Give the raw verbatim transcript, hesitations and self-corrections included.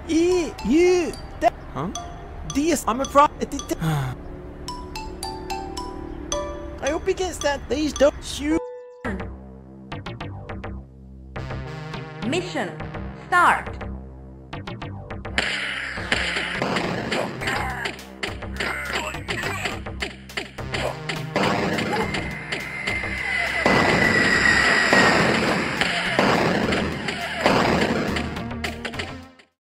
E, you, that, Huh? this, I'm a pro. I hope he gets that. These don't shoot. Mission start.